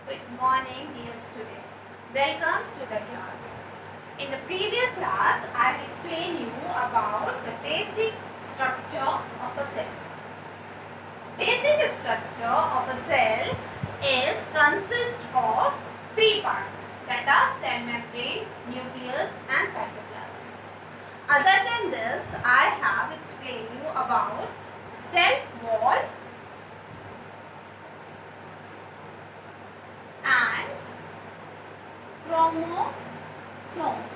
Good morning, dear student. Welcome to the class. In the previous class, I have explained you about the basic structure of a cell. Basic structure of a cell consists of three parts, that are cell membrane, nucleus and cytoplasm. Other than this, I have explained you about cell wall and chromosomes.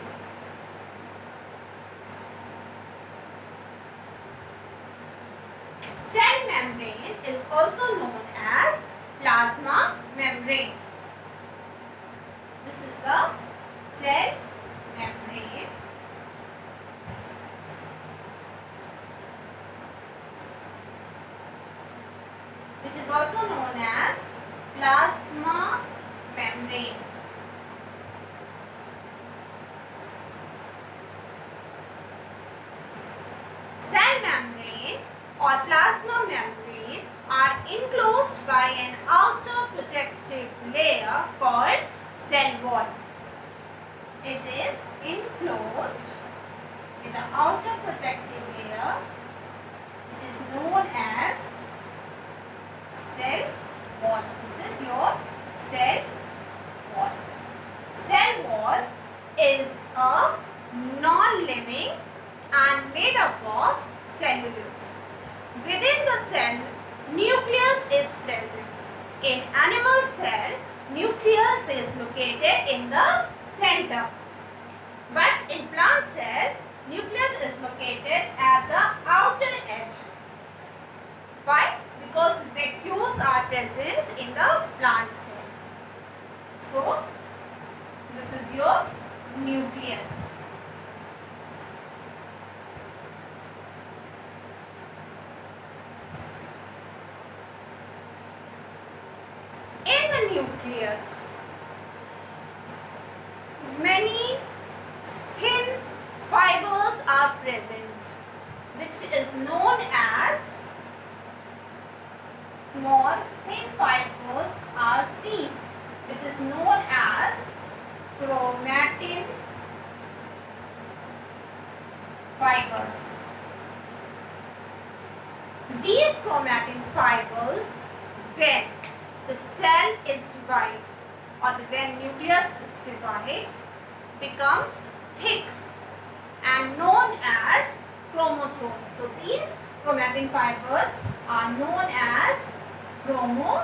Cell membrane is also known as plasma membrane. This is the cell membrane. Which is also known as plasma membrane. Cell membrane or plasma membrane are enclosed by an outer protective layer called cell wall. It is enclosed with the outer protective layer, which is known as cell wall. This is your cell wall. Cell wall is a non-living and made up of cellulose. Within the cell, nucleus is present. In animal cell, nucleus is located in the center. But in plant cell, nucleus is located at the outer edge. Why? Because vacuoles are present in the plant cell. So, this is your nucleus. In the nucleus, many thin fibers are present, which is known as small thin fibers are seen, which is known as chromatin fibers. These chromatin fibers, when the cell is divided or when nucleus is divided, become thick and known as chromosomes. So these chromatin fibers are known as chromosomes.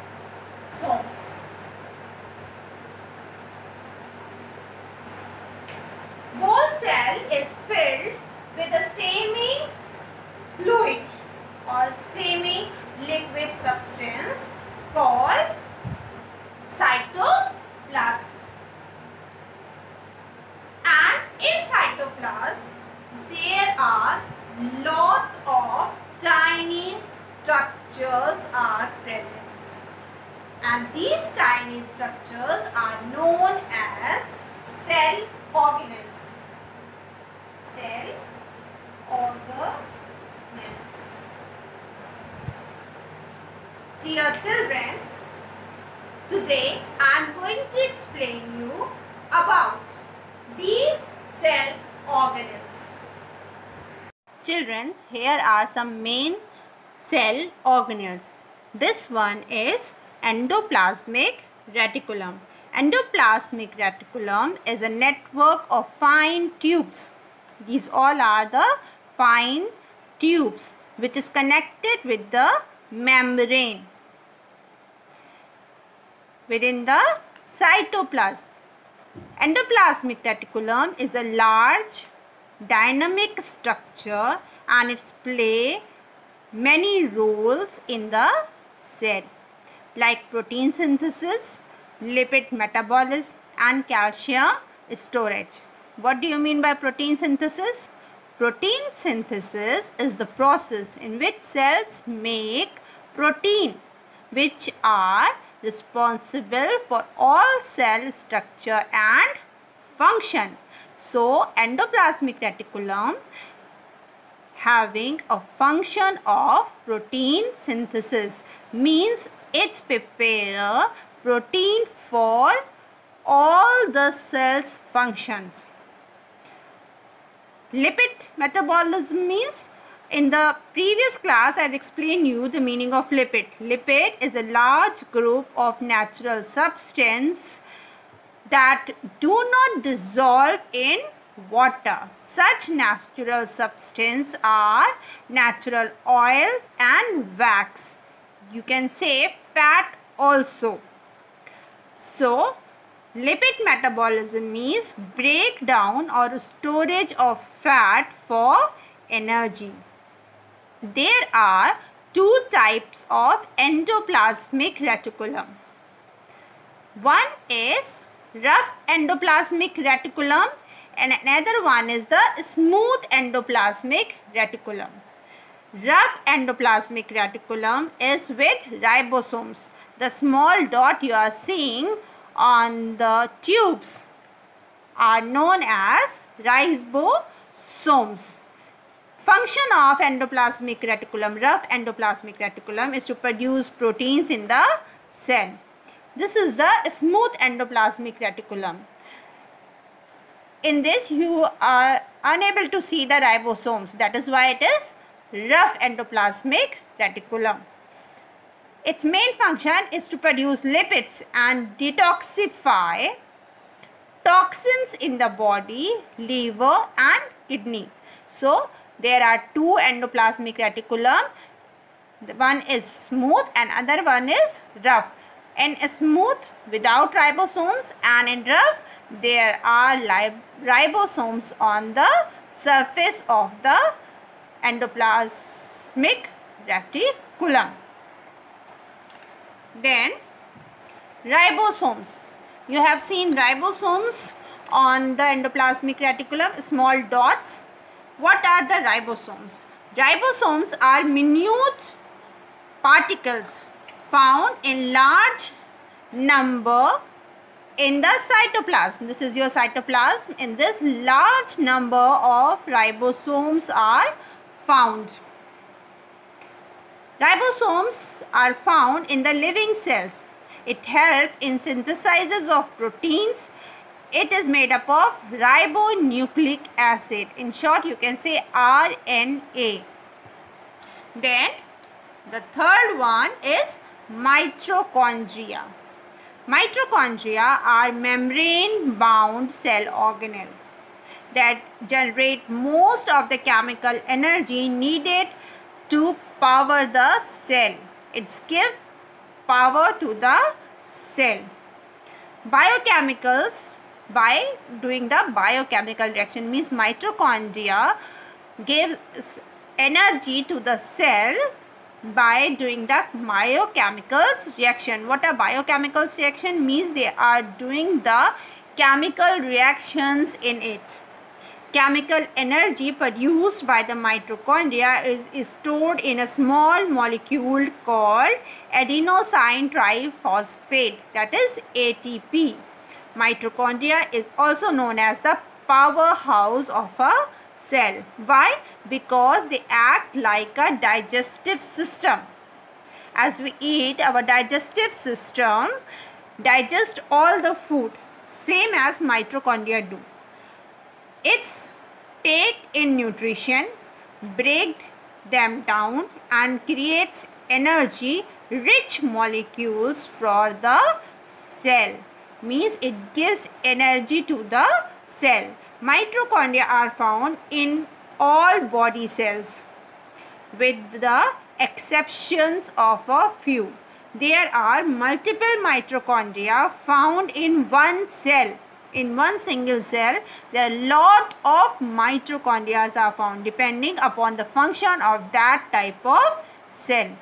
Whole cell is filled with a semi-fluid or semi-liquid substance called cytoplasm. And in cytoplasm, there are lot of tiny structures are present. And these tiny structures are known as cell organelles. Cell organelles. Dear children, today I am going to explain you about these cell organelles. Children, here are some main cell organelles. This one is endoplasmic reticulum. Endoplasmic reticulum is a network of fine tubes. These all are the fine tubes which is connected with the membrane within the cytoplasm. Endoplasmic reticulum is a large dynamic structure and it plays many roles in the cell, like protein synthesis, lipid metabolism and calcium storage. What do you mean by protein synthesis? Protein synthesis is the process in which cells make protein, which are responsible for all cell structure and function. So, endoplasmic reticulum having a function of protein synthesis means it's prepare protein for all the cell's functions. Lipid metabolism means, in the previous class I have explained you the meaning of lipid. Lipid is a large group of natural substance that do not dissolve in water. Such natural substances are natural oils and wax. You can say fat also. So, lipid metabolism means breakdown or storage of fat for energy. There are two types of endoplasmic reticulum. One is rough endoplasmic reticulum and another one is the smooth endoplasmic reticulum. Rough endoplasmic reticulum is with ribosomes. The small dot you are seeing on the tubes are known as ribosomes. Function of endoplasmic reticulum, rough endoplasmic reticulum, is to produce proteins in the cell. This is the smooth endoplasmic reticulum. In this you are unable to see the ribosomes. That is why it is rough endoplasmic reticulum. Its main function is to produce lipids and detoxify toxins in the body, liver and kidney. So, there are two endoplasmic reticulum. One is smooth and other one is rough. In smooth, without ribosomes, and in rough, there are ribosomes on the surface of the endoplasmic reticulum. Then, ribosomes. You have seen ribosomes on the endoplasmic reticulum, small dots. What are the ribosomes? Ribosomes are minute particles found in large number in the cytoplasm. This is your cytoplasm. In this, large number of ribosomes are found. Ribosomes are found in the living cells. It helps in synthesis of proteins. It is made up of ribonucleic acid. In short, you can say RNA. Then, the third one is mitochondria. Mitochondria are membrane-bound cell organelles that generate most of the chemical energy needed to power the cell. It gives power to the cell. Biochemicals, by doing the biochemical reaction, means mitochondria gives energy to the cell by doing the biochemicals reaction. What are biochemicals reaction? Means they are doing the chemical reactions in it. Chemical energy produced by the mitochondria is stored in a small molecule called adenosine triphosphate, that is ATP. Mitochondria is also known as the powerhouse of a cell. Why? Because they act like a digestive system. As we eat, our digestive system digests all the food, same as mitochondria do. It's take in nutrition, break them down and creates energy rich molecules for the cell. Means it gives energy to the cell. Mitochondria are found in all body cells with the exceptions of a few. There are multiple mitochondria found in one cell. In one single cell, there are a lot of mitochondria are found depending upon the function of that type of cell.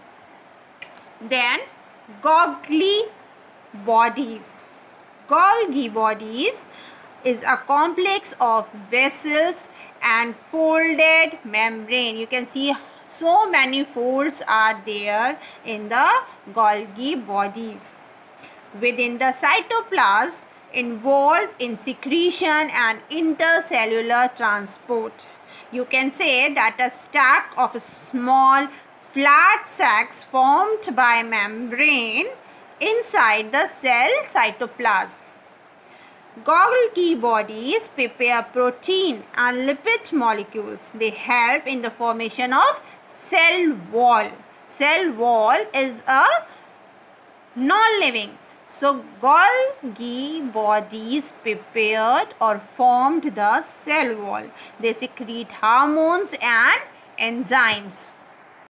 Then, Golgi bodies. Golgi bodies is a complex of vessels and folded membrane. You can see so many folds are there in the Golgi bodies. Within the cytoplasm, involved in secretion and intercellular transport. You can say that a stack of small flat sacs formed by membrane inside the cell cytoplasm. Golgi bodies prepare protein and lipid molecules. They help in the formation of cell wall. Cell wall is a non-living. So Golgi bodies prepared or formed the cell wall. They secrete hormones and enzymes.